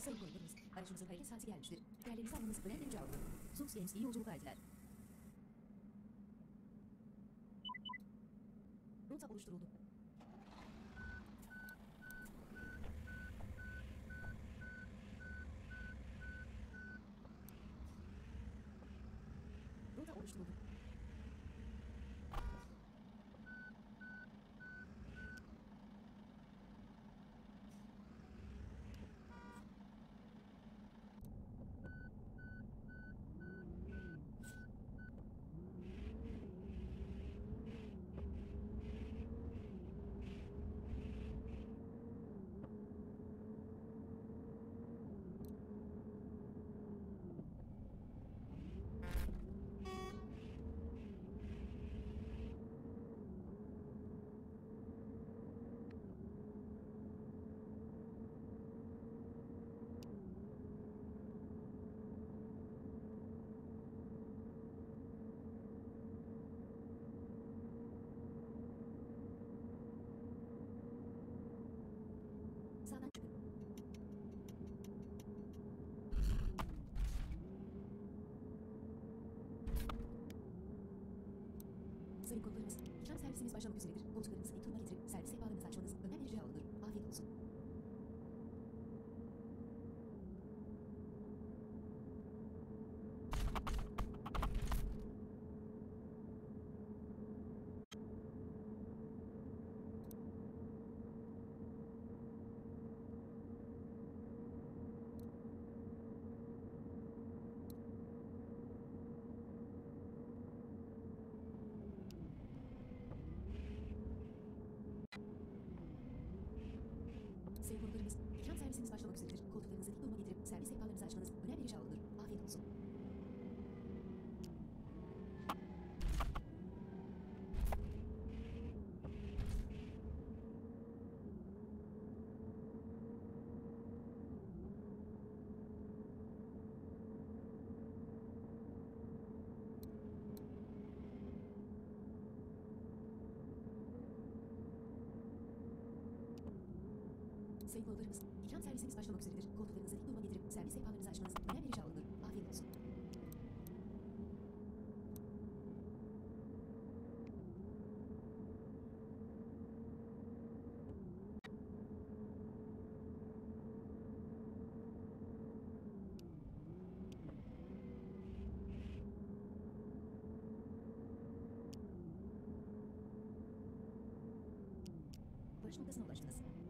Sayın konuklarımız, aracınızın hareket saati gelmiştir. Değerlerinizi almanız önemli rica olunur. Sux Games iyi yolculuklar diler. Rota oluşturuldu. Rota oluşturuldu. Sağdan çıkın. Sayın konuklarımız, ikram servisimiz başlamak üzeredir. Koltuklarınızı dik duruma getirip servis sehpalarınızı açmanız önemli rica olunur. Afiyet olsun. Sayın konuklarımız, ikram servisimiz başlamak üzeredir. Koltuklarınızı dik duruma getirip servis sehpalarınızı açmanız önemli rica olunur. Afiyet olsun. Sayın konuklarımız, ikram servisimiz başlamak üzeredir. Koltuklarınızı dik duruma getirip servis sehpalarınızı açmanız önemli rica olunur. Afiyet olsun. Varış noktasına ulaştınız.